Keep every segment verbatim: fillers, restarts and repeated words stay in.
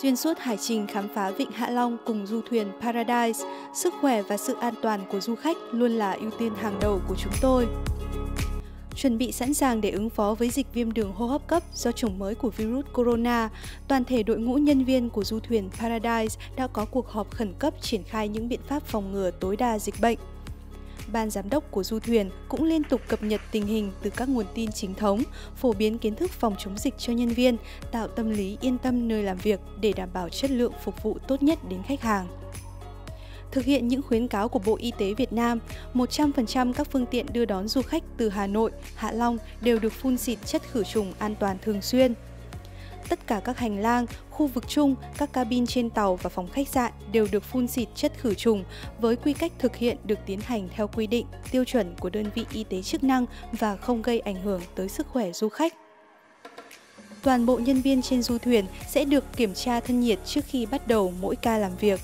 Xuyên suốt hải trình khám phá vịnh Hạ Long cùng du thuyền Paradise, sức khỏe và sự an toàn của du khách luôn là ưu tiên hàng đầu của chúng tôi. Chuẩn bị sẵn sàng để ứng phó với dịch viêm đường hô hấp cấp do chủng mới của virus corona, toàn thể đội ngũ nhân viên của du thuyền Paradise đã có cuộc họp khẩn cấp triển khai những biện pháp phòng ngừa tối đa dịch bệnh. Ban giám đốc của du thuyền cũng liên tục cập nhật tình hình từ các nguồn tin chính thống, phổ biến kiến thức phòng chống dịch cho nhân viên, tạo tâm lý yên tâm nơi làm việc để đảm bảo chất lượng phục vụ tốt nhất đến khách hàng. Thực hiện những khuyến cáo của Bộ Y tế Việt Nam, một trăm phần trăm các phương tiện đưa đón du khách từ Hà Nội, Hạ Long đều được phun xịt chất khử trùng an toàn thường xuyên. Tất cả các hành lang, khu vực chung, các cabin trên tàu và phòng khách sạn đều được phun xịt chất khử trùng với quy cách thực hiện được tiến hành theo quy định, tiêu chuẩn của đơn vị y tế chức năng và không gây ảnh hưởng tới sức khỏe du khách. Toàn bộ nhân viên trên du thuyền sẽ được kiểm tra thân nhiệt trước khi bắt đầu mỗi ca làm việc.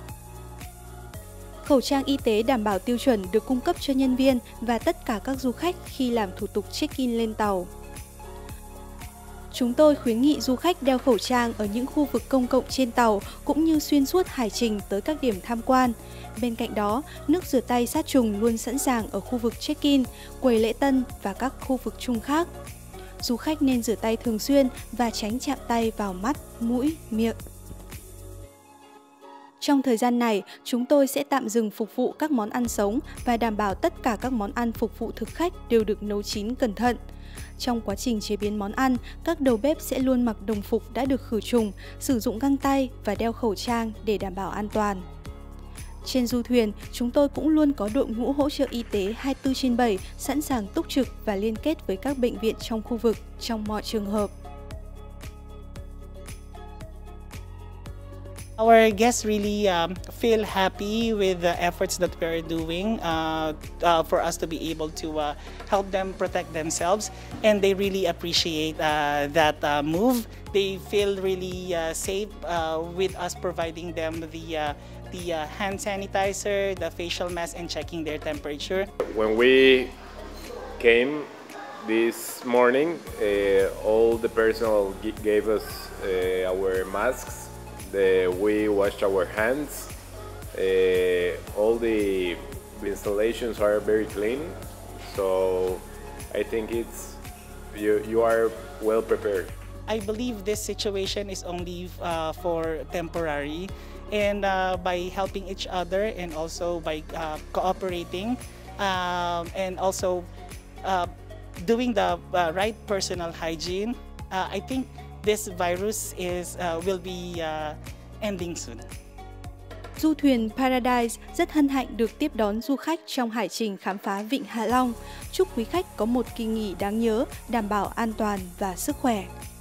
Khẩu trang y tế đảm bảo tiêu chuẩn được cung cấp cho nhân viên và tất cả các du khách khi làm thủ tục check-in lên tàu. Chúng tôi khuyến nghị du khách đeo khẩu trang ở những khu vực công cộng trên tàu cũng như xuyên suốt hải trình tới các điểm tham quan. Bên cạnh đó, nước rửa tay sát trùng luôn sẵn sàng ở khu vực check-in, quầy lễ tân và các khu vực chung khác. Du khách nên rửa tay thường xuyên và tránh chạm tay vào mắt, mũi, miệng. Trong thời gian này, chúng tôi sẽ tạm dừng phục vụ các món ăn sống và đảm bảo tất cả các món ăn phục vụ thực khách đều được nấu chín cẩn thận. Trong quá trình chế biến món ăn, các đầu bếp sẽ luôn mặc đồng phục đã được khử trùng, sử dụng găng tay và đeo khẩu trang để đảm bảo an toàn. Trên du thuyền, chúng tôi cũng luôn có đội ngũ hỗ trợ y tế hai mươi tư trên bảy sẵn sàng túc trực và liên kết với các bệnh viện trong khu vực trong mọi trường hợp. Our guests really um, feel happy with the efforts that we are doing uh, uh, for us to be able to uh, help them protect themselves, and they really appreciate uh, that uh, move. They feel really uh, safe uh, with us providing them the uh, the uh, hand sanitizer, the facial mask, and checking their temperature. When we came this morning, uh, all the personnel gave us uh, our masks. The, we washed our hands. Uh, all the installations are very clean, so I think it's you you are well prepared. I believe this situation is only uh, for temporary, and uh, by helping each other and also by uh, cooperating um, and also uh, doing the uh, right personal hygiene, uh, I think this virus is uh, will be uh, ending soon. Du thuyền Paradise rất hân hạnh được tiếp đón du khách trong hải trình khám phá vịnh Hạ Long. Chúc quý khách có một kỳ nghỉ đáng nhớ, đảm bảo an toàn và sức khỏe.